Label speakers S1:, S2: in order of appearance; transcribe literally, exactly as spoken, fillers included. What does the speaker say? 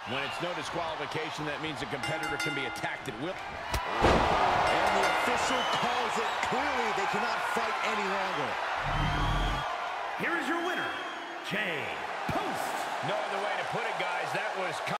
S1: When it's no disqualification, that means a competitor can be attacked at will.
S2: And the official calls it clearly. They cannot fight any longer.
S3: Here is your winner, Jay Post.
S1: No other way to put it, guys. That was